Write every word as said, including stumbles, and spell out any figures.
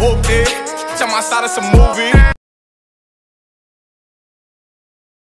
whooped it. Tell my side it's a movie.